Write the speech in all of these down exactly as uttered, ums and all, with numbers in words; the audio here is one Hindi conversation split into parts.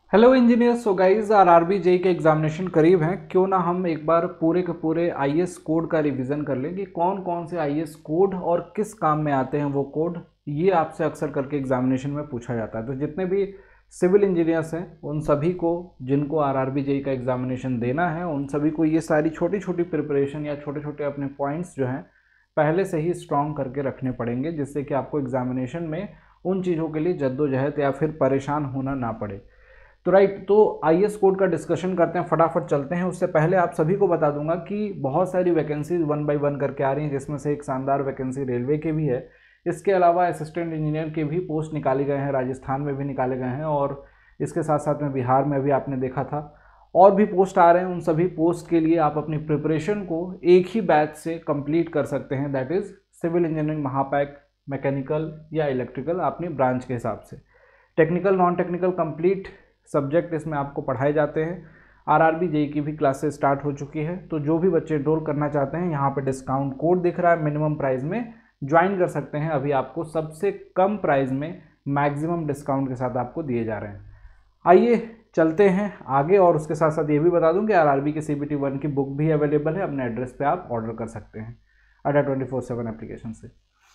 Hello engineers. So guys RRB JE के एग्जामिनेशन करीब हैं, क्यों ना हम एक बार पूरे के पूरे आईएएस कोड का रिवीजन कर लें कि कौन कौन से आईएएस कोड और किस काम में आते हैं वो कोड। ये आपसे अक्सर करके एग्जामिनेशन में पूछा जाता है। तो जितने भी सिविल इंजीनियर्स हैं उन सभी को, जिनको आरआरबी जेई का एग्जामिनेशन देना है, उन सभी को ये सारी छोटी छोटी प्रिपरेशन या छोटे छोटे अपने पॉइंट्स जो हैं पहले से ही स्ट्रॉन्ग करके रखने पड़ेंगे, जिससे कि आपको एग्जामिनेशन में उन चीज़ों के लिए जद्दोजहद या फिर परेशान होना ना पड़े। तो राइट, तो आईएएस कोड का डिस्कशन करते हैं, फटाफट चलते हैं। उससे पहले आप सभी को बता दूंगा कि बहुत सारी वैकेंसीज वन बाय वन करके आ रही हैं, जिसमें से एक शानदार वैकेंसी रेलवे के भी है। इसके अलावा असिस्टेंट इंजीनियर के भी पोस्ट निकाले गए हैं, राजस्थान में भी निकाले गए हैं, और इसके साथ साथ में बिहार में भी आपने देखा था और भी पोस्ट आ रहे हैं। उन सभी पोस्ट के लिए आप अपनी प्रिपरेशन को एक ही बैच से कंप्लीट कर सकते हैं, दैट इज़ सिविल इंजीनियरिंग महापैक, मैकेनिकल या इलेक्ट्रिकल, अपनी ब्रांच के हिसाब से। Technical non technical complete subject इसमें आपको पढ़ाए जाते हैं। आरआरबी जेई की भी क्लासेस स्टार्ट हो चुकी है, तो जो भी बच्चे एनरोल करना चाहते हैं, यहाँ पे डिस्काउंट कोड दिख रहा है, मिनिमम प्राइस में ज्वाइन कर सकते हैं। अभी आपको सबसे कम प्राइस में मैक्सिमम डिस्काउंट के साथ आपको दिए जा रहे हैं। आइए चलते हैं आगे, और उसके साथ साथ ये भी बता दूं कि आरआरबी के सीबीटी वन की बुक भी अवेलेबल है, अपने एड्रेस पे आप ऑर्डर कर सकते हैं Adda twenty four seven application से।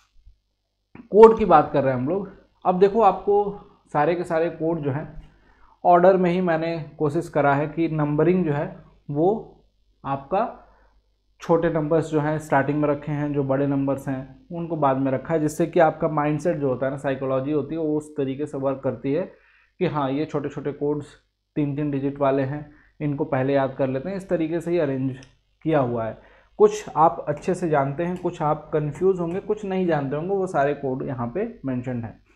कोड की बात कर रहे हैं हम लोग। अब देखो, आपको सारे के सारे कोड जो हैं ऑर्डर में ही मैंने कोशिश करा है कि नंबरिंग जो है वो आपका छोटे नंबर्स जो हैं स्टार्टिंग में रखे हैं, जो बड़े नंबर्स हैं उनको बाद में रखा है, जिससे कि आपका माइंडसेट जो होता है ना, साइकोलॉजी होती है, वो उस तरीके से वर्क करती है कि हाँ, ये छोटे छोटे कोड्स तीन तीन डिजिट वाले हैं, इनको पहले याद कर लेते हैं। इस तरीके से ही अरेंज किया हुआ है। कुछ आप अच्छे से जानते हैं, कुछ आप कंफ्यूज होंगे, कुछ नहीं जानते होंगे, वो सारे कोड यहाँ पे मेंशन्ड है।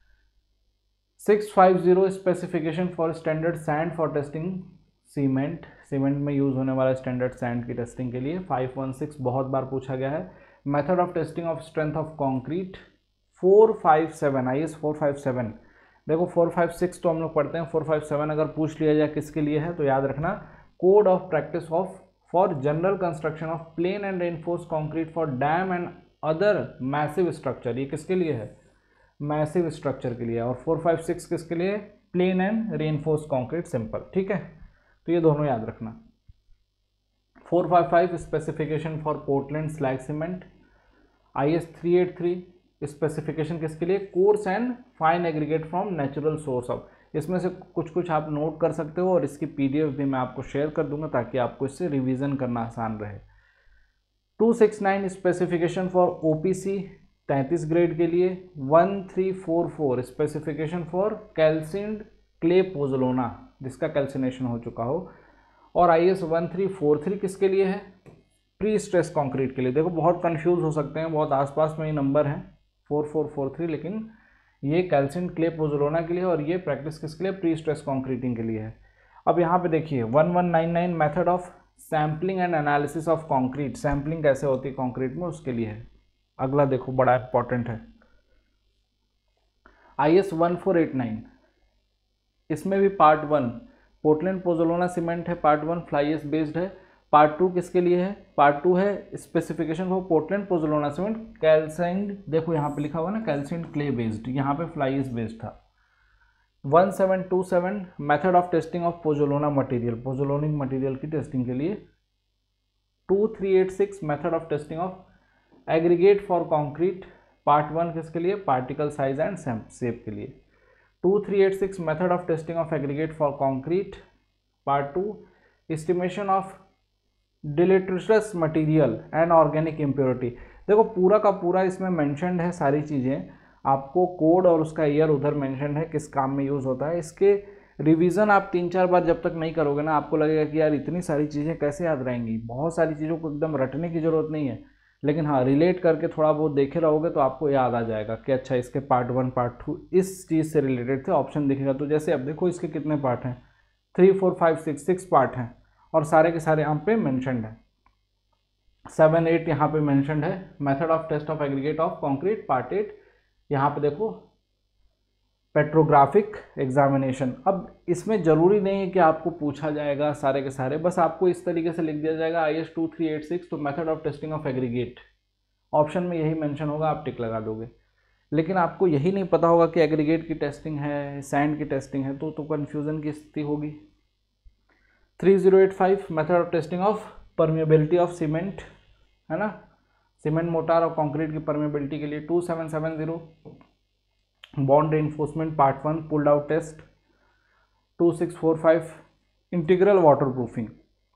Six five zero specification for standard sand for testing cement, cement में यूज़ होने वाला स्टैंडर्ड सैंड की टेस्टिंग के लिए। फाइव वन सिक्स बहुत बार पूछा गया है। Method of testing of strength of concrete. Four five seven I S four five seven, देखो फोर फाइव सिक्स तो हम लोग पढ़ते हैं, फोर फाइव सेवन अगर पूछ लिया जाए किसके लिए है तो याद रखना, code of practice of for general construction of plain and reinforced concrete for dam and other massive structure. ये किसके लिए है? मैसिव स्ट्रक्चर के लिए। और फोर फाइव सिक्स किसके लिए? Plain and reinforced concrete simple. ठीक है, तो ये दोनों याद रखना। Four five five specification for Portland slag cement. I S three eight three specification किसके लिए? Coarse and fine aggregate from natural source of. इसमें से कुछ कुछ आप नोट कर सकते हो, और इसकी पीडीएफ भी मैं आपको शेयर कर दूंगा ताकि आपको इससे रिवीजन करना आसान रहे। Two six nine specification for OPC तैंतीस ग्रेड के लिए। One three four four specification for calcined clay pozzolana, जिसका कैल्सिनेशन हो चुका हो। और I S one three four three किसके लिए है? प्री स्ट्रेस कंक्रीट के लिए। देखो बहुत कंफ्यूज हो सकते हैं, बहुत आसपास में ये नंबर है फोर फोर फोर थ्री, लेकिन ये कैल्सिन्ड क्ले पोजोलाना के लिए, और ये प्रैक्टिस किसके लिए? प्री स्ट्रेस कंक्रीटिंग के लिए है। अब यहाँ पे देखिए one one nine nine method of sampling and analysis of concrete, sampling कैसे होती है कंक्रीट में, उसके लिए है। अगला देखो बड़ा इंपॉर्टेंट है, I S one four eight nine. इसमें भी part one Portland pozzolana cement है, part one fly ash based है। पार्ट टू किसके लिए है? पार्ट टू है specification for Portland pozzolana cement calcined, देखो यहाँ पे लिखा हुआ ना कैल्साइंड क्ले बेस्ड, यहाँ पे फ्लाई एश बेस्ड था। One seven two seven method of testing of pozzolana material, pozzolanic material की टेस्टिंग के लिए। Two three eight six method of testing of aggregate for concrete, part one किसके लिए? पार्टिकल साइज एंड शेप के लिए। Two three eight six method of testing of aggregate for concrete, part two estimation of deleterious material and organic impurity. देखो पूरा का पूरा इसमें मेंशन्ड है सारी चीज़ें, आपको कोड और उसका ईयर उधर मेंशन्ड है, किस काम में यूज़ होता है। इसके रिवीजन आप तीन चार बार जब तक नहीं करोगे ना, आपको लगेगा कि यार इतनी सारी चीज़ें कैसे याद रहेंगी। बहुत सारी चीज़ों को एकदम रटने की ज़रूरत नहीं है, लेकिन हाँ रिलेट करके थोड़ा बहुत देखे रहोगे तो आपको याद आ जाएगा कि अच्छा इसके पार्ट वन पार्ट टू इस चीज़ से रिलेटेड थे, ऑप्शन दिखेगा। तो जैसे अब देखो इसके कितने पार्ट हैं? Three four five six six part हैं, और सारे के सारे यहाँ पे मेंशन्ड है। सेवन एट यहाँ पे मेंशन्ड है। Method of test of aggregate of concrete part eight, यहाँ पे देखो पेट्रोग्राफिक एग्जामिनेशन। अब इसमें ज़रूरी नहीं है कि आपको पूछा जाएगा सारे के सारे, बस आपको इस तरीके से लिख दिया जाएगा I S two three eight six, तो method of testing of aggregate option में यही मेंशन होगा, आप टिक लगा दोगे। लेकिन आपको यही नहीं पता होगा कि एग्रीगेट की टेस्टिंग है, सैंड की टेस्टिंग है, तो तो कन्फ्यूज़न की स्थिति होगी। Three zero eight five method of testing of permeability of cement, है ना, सीमेंट मोटार और कंक्रीट की परमेबिलिटी के लिए। Two seven seven zero bond reinforcement part one pulled out test. Two six four five integral waterproofing.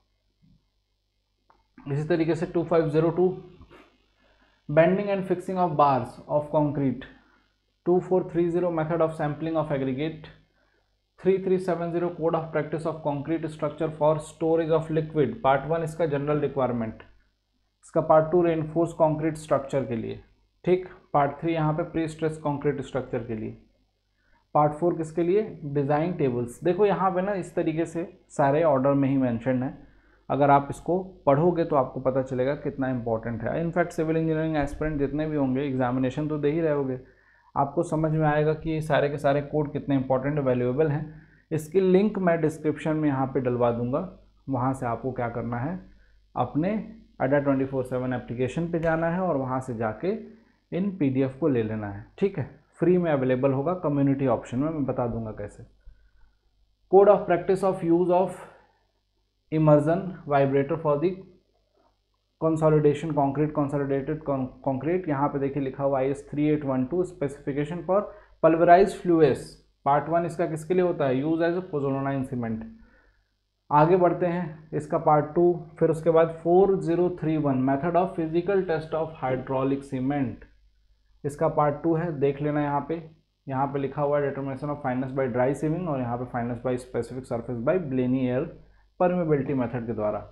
इसी तरीके से two five zero two bending and fixing of bars of concrete. Two four three zero method of sampling of aggregate. Three three seven zero code of practice of concrete structure for storage of liquid. Part one इसका जनरल रिक्वायरमेंट, इसका part two reinforced concrete structure के लिए, ठीक। पार्ट थ्री यहाँ पे प्री स्ट्रेस कंक्रीट स्ट्रक्चर के लिए। पार्ट फोर किसके लिए, डिज़ाइन टेबल्स। देखो यहाँ पे ना इस तरीके से सारे ऑर्डर में ही मेंशन है, अगर आप इसको पढ़ोगे तो आपको पता चलेगा कितना इंपॉर्टेंट है। इनफैक्ट सिविल इंजीनियरिंग एस्पिरेंट जितने भी होंगे एग्जामिनेशन तो दे ही रहे होगे, आपको समझ में आएगा कि सारे के सारे कोड कितने इंपॉर्टेंट वैल्यूएबल हैं। इसकी लिंक मैं डिस्क्रिप्शन में यहाँ पे डलवा दूंगा, वहाँ से आपको क्या करना है, अपने अड्डा ट्वेंटी फोर सेवन एप्लीकेशन पे जाना है और वहाँ से जाके इन पीडीएफ को ले लेना है, ठीक है। फ्री में अवेलेबल होगा, कम्युनिटी ऑप्शन में मैं बता दूंगा कैसे। Code of practice of use of immersion vibrator for the consolidation concrete, consolidated concrete. यहाँ पे देखिए लिखा हुआ I S three eight one two specification for pulverised fuel ash. Part one इसका किसके लिए होता है, use as a pozzolana in cement. आगे बढ़ते हैं, इसका पार्ट टू, फिर उसके बाद four zero three one method of physical test of hydraulic cement, इसका पार्ट टू है, देख लेना। यहाँ पे यहाँ पे लिखा हुआ है determination of fineness by dry sieving, और यहाँ पे fineness by specific surface by Blaine air permeability method के द्वारा।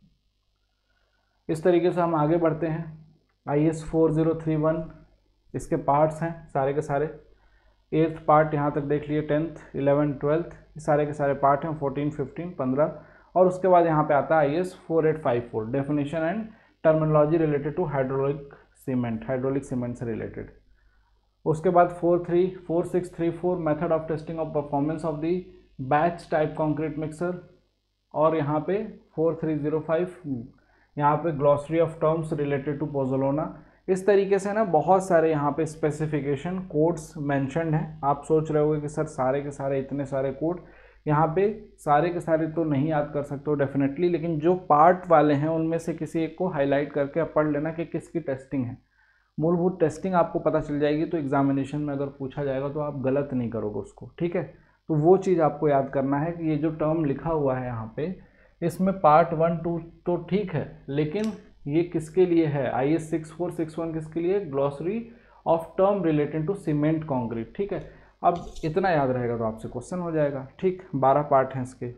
इस तरीके से हम आगे बढ़ते हैं। I S four zero three one इसके पार्ट्स हैं सारे के सारे, एट्थ पार्ट यहाँ तक देख लिए, टेंथ इलेवन ट्वेल्थ सारे के सारे पार्ट हैं, फोर्टीन फिफ्टीन पंद्रह। और उसके बाद यहाँ पे आता है I S four eight five four definition and terminology related to hydraulic cement, hydraulic cement से रिलेटेड। उसके बाद four three four six three four method of testing of performance of the batch type concrete mixer. और यहाँ पे फोर थ्री ज़ीरो फाइव यहाँ पे glossary of terms related to pozzolana. इस तरीके से ना बहुत सारे यहाँ पे स्पेसिफिकेशन कोड्स मेंशन्ड हैं। आप सोच रहे होगे कि सर सारे के सारे इतने सारे कोड, यहाँ पे सारे के सारे तो नहीं याद कर सकते हो डेफिनेटली, लेकिन जो पार्ट वाले हैं उनमें से किसी एक को हाईलाइट करके आप पढ़ लेना कि किसकी टेस्टिंग है। मूलभूत टेस्टिंग आपको पता चल जाएगी, तो एग्जामिनेशन में अगर पूछा जाएगा तो आप गलत नहीं करोगे उसको, ठीक है। तो वो चीज़ आपको याद करना है कि ये जो टर्म लिखा हुआ है यहाँ पे, इसमें पार्ट वन टू तो ठीक है, लेकिन ये किसके लिए है, I S six four six one किसके लिए, glossary of term related to cement concrete, ठीक है। अब इतना याद रहेगा तो आपसे क्वेश्चन हो जाएगा, ठीक। बारह पार्ट हैं इसके,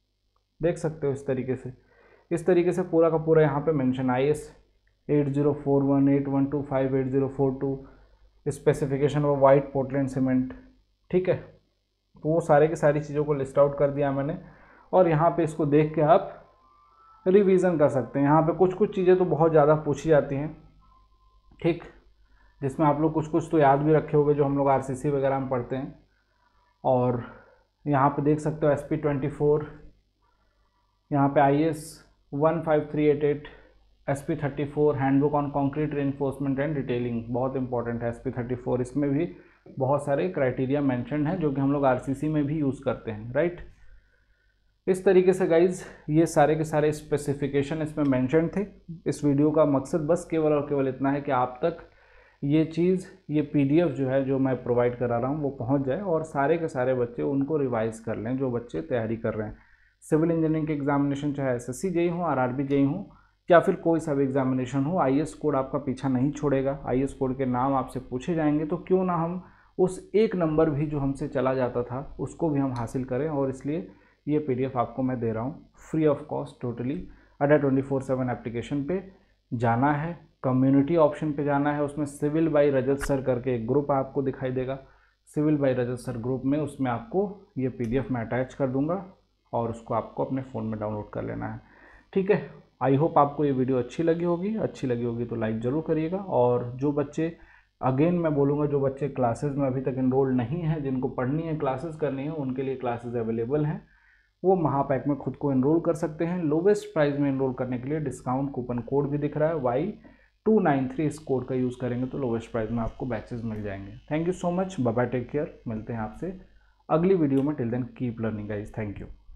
देख सकते हो इस तरीके से। इस तरीके से पूरा का पूरा यहाँ पे mention I S eight zero four one eight one two five eight zero four two specification of white Portland cement, ठीक है। तो वो सारे की सारी चीज़ों को लिस्ट आउट कर दिया मैंने, और यहाँ पे इसको देख के आप रिवीजन कर सकते हैं। यहाँ पे कुछ कुछ चीज़ें तो बहुत ज़्यादा पूछी जाती हैं, ठीक, जिसमें आप लोग कुछ कुछ तो याद भी रखे होंगे जो हम लोग आरसीसी वगैरह में पढ़ते हैं। और यहाँ पे देख सकते हो एस पी ट्वेंटी फोर, यहाँ पे I S one five three eight eight, S P thirty four handbook on concrete reinforcement and detailing, बहुत इंपॉर्टेंट है एस पी थर्टी फोर। इसमें भी बहुत सारे क्राइटेरिया मेंशन हैं जो कि हम लोग आरसीसी में भी यूज़ करते हैं, राइट। इस तरीके से गाइज ये सारे के सारे स्पेसिफिकेशन इसमें मेंशन थे। इस वीडियो का मकसद बस केवल और केवल इतना है कि आप तक ये चीज़, ये पीडीएफ जो है जो मैं प्रोवाइड करा रहा हूँ वो पहुँच जाए, और सारे के सारे बच्चे उनको रिवाइज़ कर लें जो बच्चे तैयारी कर रहे हैं। सिविल इंजीनियरिंग के एग्जामिनेशन, चाहे एस एस सी जेई हो, आर आर बी जेई हो, या फिर कोई सा भी एग्जामिनेशन हो, आई एस कोड आपका पीछा नहीं छोड़ेगा। आई एस कोड के नाम आपसे पूछे जाएंगे, तो क्यों ना हम उस एक नंबर भी जो हमसे चला जाता था उसको भी हम हासिल करें। और इसलिए ये पीडीएफ आपको मैं दे रहा हूँ free of cost totally. Adda twenty four seven application पे जाना है, कम्युनिटी ऑप्शन पे जाना है, उसमें सिविल बाई रजत सर करके एक ग्रुप आपको दिखाई देगा, civil by Rajat sir group में, उसमें आपको ये पीडीएफ मैं अटैच कर दूंगा और उसको आपको अपने फ़ोन में डाउनलोड कर लेना है, ठीक है। आई होप आपको ये वीडियो अच्छी लगी होगी, अच्छी लगी होगी तो लाइक ज़रूर करिएगा। और जो बच्चे, अगेन मैं बोलूँगा, जो बच्चे क्लासेस में अभी तक इनरोल्ड नहीं हैं, जिनको पढ़नी है, क्लासेस करनी है, उनके लिए क्लासेस अवेलेबल हैं, वो महापैक में खुद को इनरोल कर सकते हैं। लोवेस्ट प्राइस में इनरोल करने के लिए डिस्काउंट कूपन कोड भी दिख रहा है, वाई टू नाइन थ्री इस कोड का यूज़ करेंगे तो लोवेस्ट प्राइस में आपको बैचेस मिल जाएंगे। Thank you so much, bye bye, take care. मिलते हैं आपसे अगली वीडियो में। Till then keep learning guys, thank you.